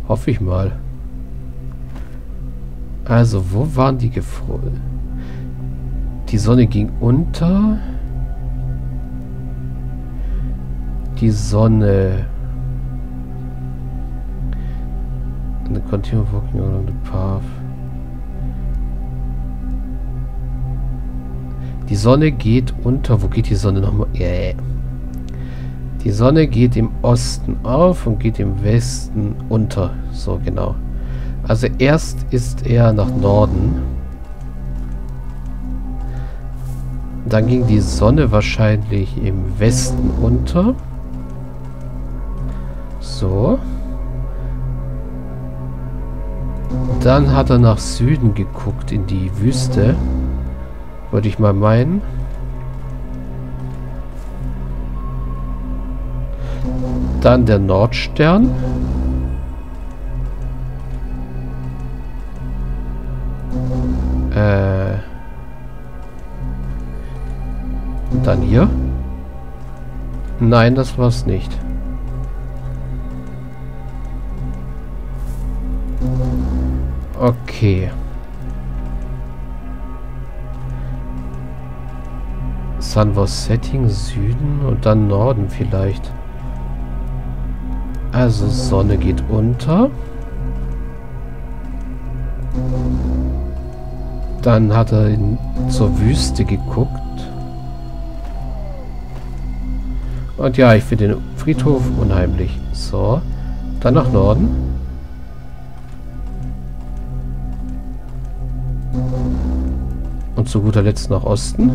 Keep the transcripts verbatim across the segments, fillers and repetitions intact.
Hoffe ich mal. Also, wo waren die gefroren? Die Sonne ging unter. Die Sonne... The continue walking along the path. Die Sonne geht unter. Wo geht die Sonne nochmal? Yeah. Die Sonne geht im Osten auf und geht im Westen unter. So, genau. Also erst ist er nach Norden. Dann ging die Sonne wahrscheinlich im Westen unter. So. Dann hat er nach Süden geguckt, in die Wüste. Würde ich mal meinen. Dann der Nordstern. Äh. Und dann hier. Nein, das war's nicht. Okay. Sun was setting, Süden und dann Norden vielleicht. Also Sonne geht unter. Dann hat er in, zur Wüste geguckt. Und ja, ich finde den Friedhof unheimlich. So, dann nach Norden. Und zu guter Letzt nach Osten.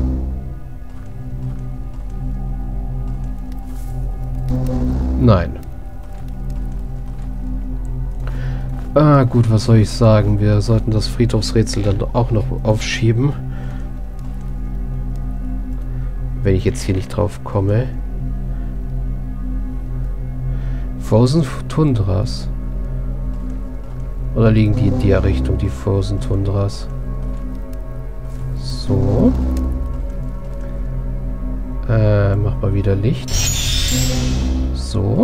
Nein. Ah, gut, was soll ich sagen? Wir sollten das Friedhofsrätsel dann auch noch aufschieben. Wenn ich jetzt hier nicht drauf komme. Frozen Tundras. Oder liegen die in der Richtung, die Frozen Tundras? So. Äh, mach mal wieder Licht. So.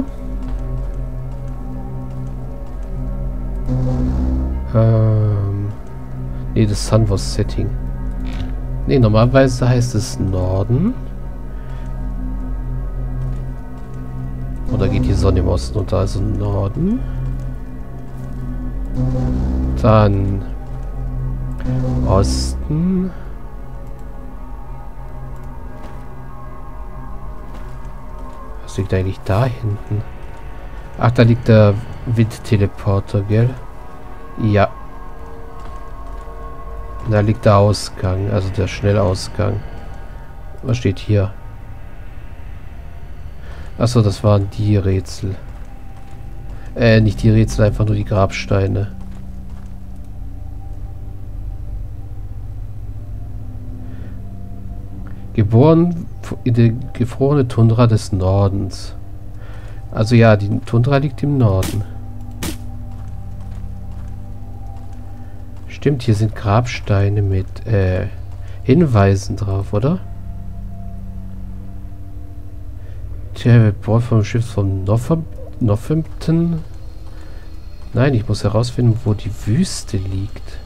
Ähm. Ne, das Sun was setting. Ne, normalerweise heißt es Norden. Oder geht die Sonne im Osten unter? Also Norden. Dann Osten. Was liegt eigentlich da hinten? Ach, da liegt der Windteleporter, gell? Ja. Da liegt der Ausgang, also der Schnellausgang. Was steht hier? Achso, das waren die Rätsel. Äh, nicht die Rätsel, einfach nur die Grabsteine. Geboren in der gefrorene Tundra des Nordens. Also ja, die Tundra liegt im Norden. Stimmt, hier sind Grabsteine mit äh, Hinweisen drauf, oder? Tja, Bord vom Schiff von Northampton. Nein, ich muss herausfinden, wo die Wüste liegt.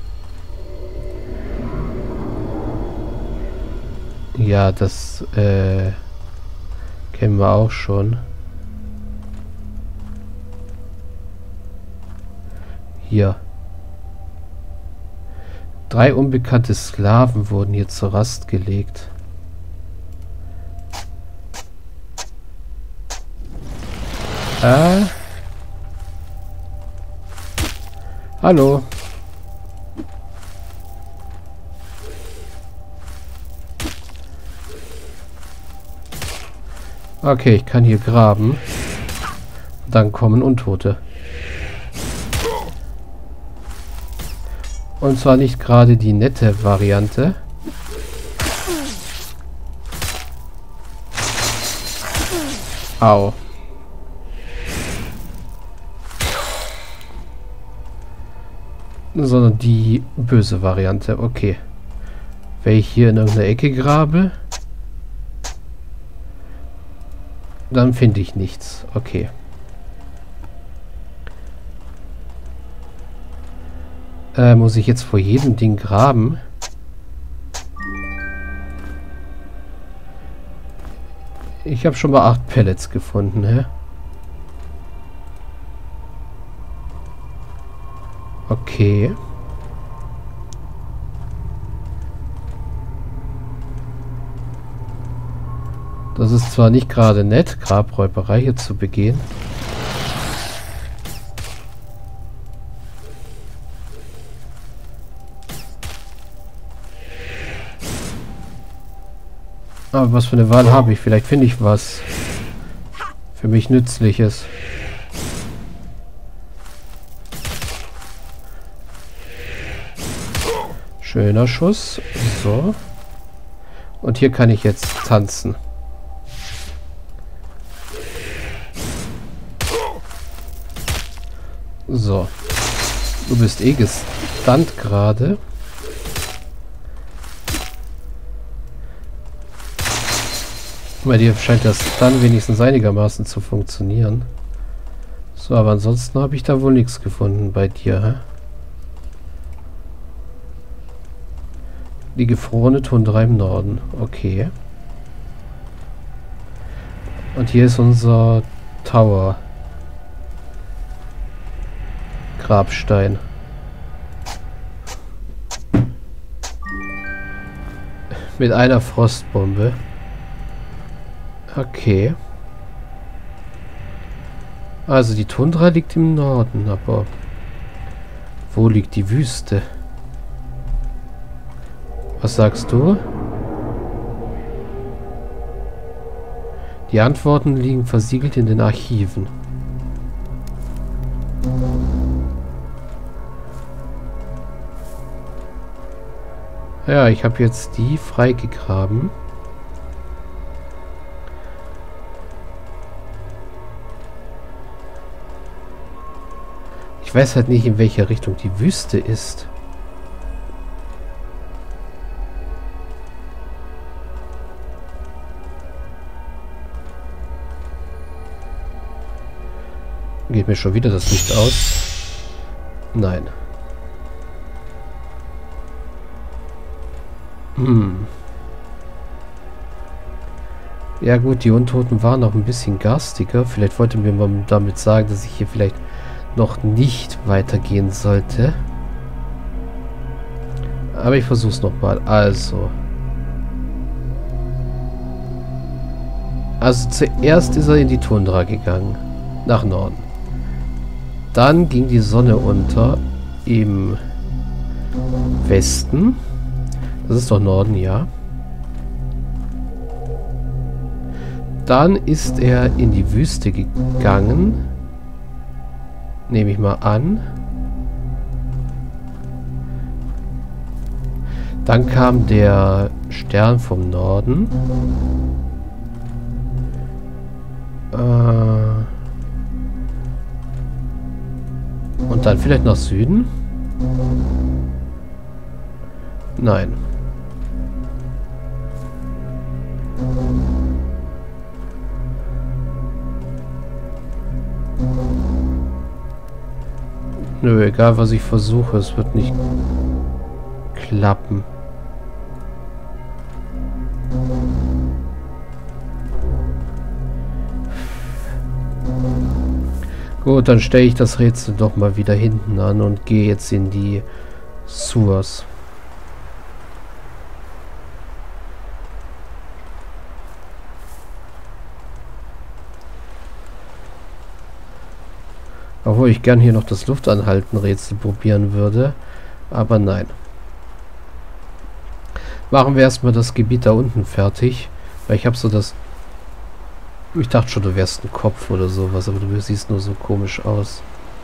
Ja, das äh, kennen wir auch schon. Hier. Drei unbekannte Sklaven wurden hier zur Rast gelegt. Äh. Hallo. Okay, ich kann hier graben. Dann kommen Untote. Und zwar nicht gerade die nette Variante. Au. Sondern die böse Variante. Okay. Wenn ich hier in irgendeiner Ecke grabe, dann finde ich nichts. Okay. Äh, muss ich jetzt vor jedem Ding graben? Ich habe schon mal acht Pellets gefunden, hä? Okay. Das ist zwar nicht gerade nett, Grabräuberei hier zu begehen. Aber was für eine Wahl habe ich? Vielleicht finde ich was für mich Nützliches. Schöner Schuss. So. Und hier kann ich jetzt tanzen. So. Du bist eh gestunt gerade. Bei dir scheint das dann wenigstens einigermaßen zu funktionieren. So, aber ansonsten habe ich da wohl nichts gefunden bei dir, hä? Die gefrorene Tundra im Norden. Okay. Und hier ist unser Tower. Grabstein. Mit einer Frostbombe. Okay. Also die Tundra liegt im Norden, aber wo liegt die Wüste? Was sagst du? Die Antworten liegen versiegelt in den Archiven. Ja, ich habe jetzt die freigegraben. Ich weiß halt nicht, in welcher Richtung die Wüste ist. Geht mir schon wieder das Licht aus? Nein. Hm. Ja gut, die Untoten waren noch ein bisschen garstiger. Vielleicht wollte mir mal damit sagen, dass ich hier vielleicht noch nicht weitergehen sollte. Aber ich versuche es nochmal. Also. Also zuerst ist er in die Tundra gegangen. Nach Norden. Dann ging die Sonne unter im Westen. Das ist doch Norden, ja. Dann ist er in die Wüste gegangen. Nehme ich mal an. Dann kam der Stern vom Norden. Äh Und dann vielleicht nach Süden? Nein. Nö, egal was ich versuche, es wird nicht klappen. Gut, dann stelle ich das Rätsel doch mal wieder hinten an und gehe jetzt in die Sewers. Obwohl ich gern hier noch das Luftanhalten-Rätsel probieren würde. Aber nein. Machen wir erstmal das Gebiet da unten fertig. Weil ich habe so das... Ich dachte schon, du wärst ein Kopf oder sowas, aber du siehst nur so komisch aus.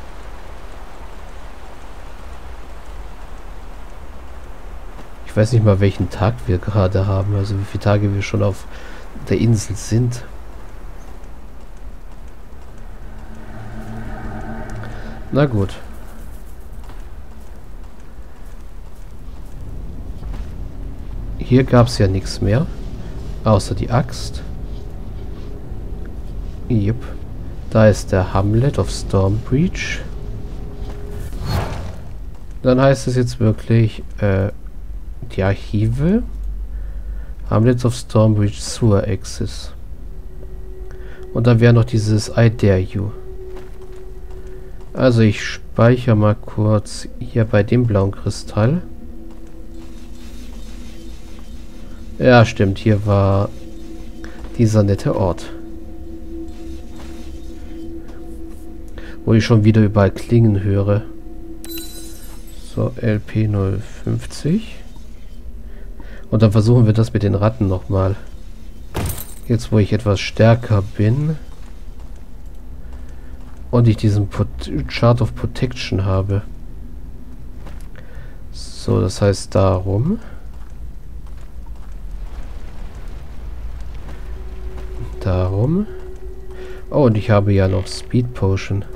Ich weiß nicht mal, welchen Tag wir gerade haben, also wie viele Tage wir schon auf der Insel sind. Na gut. Hier gab es ja nichts mehr, außer die Axt. Yep. Da ist der Hamlet of Stormbreach. Dann heißt es jetzt wirklich, äh, die Archive haben jetzt auf Stormbridge Sewer Access. Und dann wäre noch dieses I Dare You. Also ich speichere mal kurz hier bei dem blauen Kristall. Ja, stimmt, hier war dieser nette Ort. Wo ich schon wieder überall Klingen höre. So, L P null fünfzig. Und dann versuchen wir das mit den Ratten nochmal. Jetzt, wo ich etwas stärker bin. Und ich diesen Pot Chart of Protection habe. So, das heißt darum. Darum. Oh, und ich habe ja noch Speed Potion.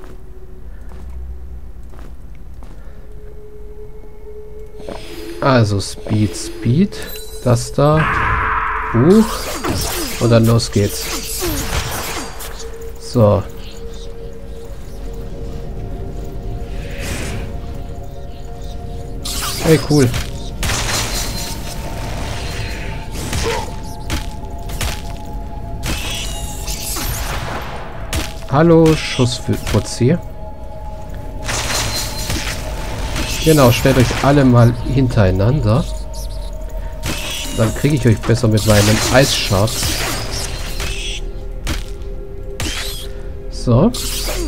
Also Speed, Speed. Das da. Buch. Und dann los geht's. So. Hey, cool. Hallo, Schussfuzzi. Genau, stellt euch alle mal hintereinander. Dann kriege ich euch besser mit meinem Eisschatz. So.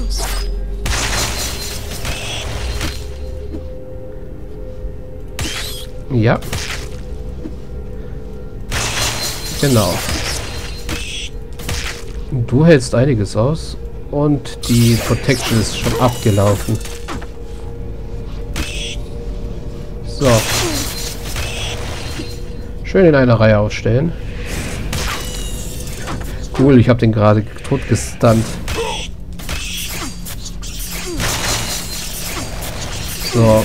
Ja. Genau. Du hältst einiges aus. Und die Protection ist schon abgelaufen. So. Schön in einer Reihe ausstellen. Cool, ich habe den gerade tot gestunt. So.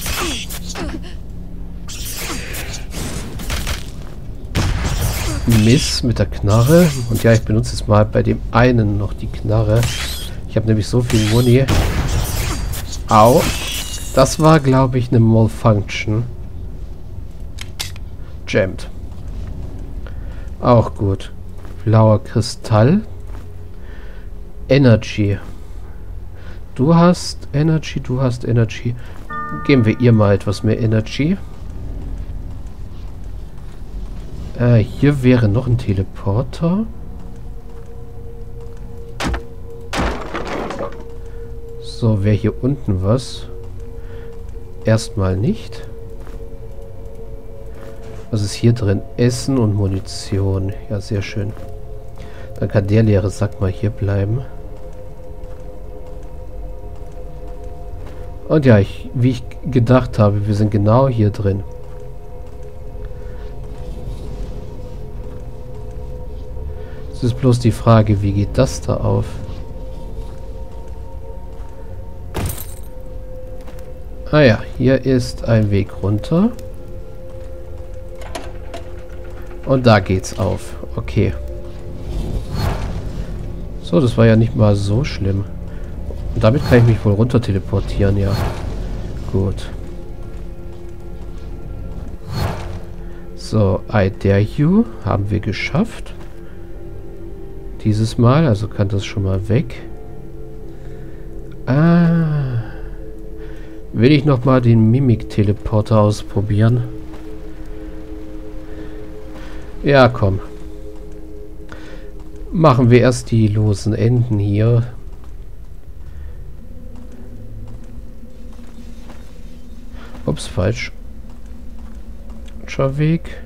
Miss mit der Knarre. Und ja, ich benutze jetzt mal bei dem einen noch die Knarre. Ich habe nämlich so viel Muni. Au. Das war, glaube ich, eine Malfunction. Jammed. Auch gut. Blauer Kristall. Energy. Du hast Energy, du hast Energy. Geben wir ihr mal etwas mehr Energy. Äh, hier wäre noch ein Teleporter. So, wäre hier unten was? Erstmal nicht. Was ist hier drin? Essen und Munition. Ja, sehr schön. Dann kann der leere Sack mal hier bleiben. Und ja, ich, wie ich gedacht habe, wir sind genau hier drin. Es ist bloß die Frage, wie geht das da auf? Ah ja, hier ist ein Weg runter. Und da geht's auf. Okay. So, das war ja nicht mal so schlimm. Und damit kann ich mich wohl runter teleportieren, ja. Gut. So, I Dare You haben wir geschafft. Dieses Mal, also kann das schon mal weg. Ah. Will ich noch mal den Mimik-Teleporter ausprobieren? Ja, komm. Machen wir erst die losen Enden hier. Ups, falsch. Falscher Weg.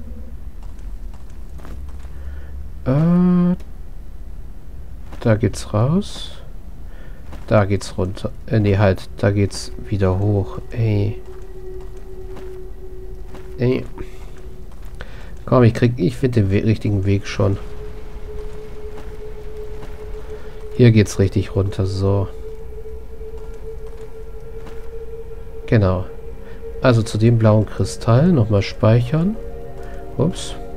Äh, da geht's raus. Da geht's runter. Äh, nee, halt. Da geht's wieder hoch. Ey. Ey. Komm, ich krieg... Ich finde den We- richtigen Weg schon. Hier geht's richtig runter. So. Genau. Also zu dem blauen Kristall. Nochmal speichern. Ups.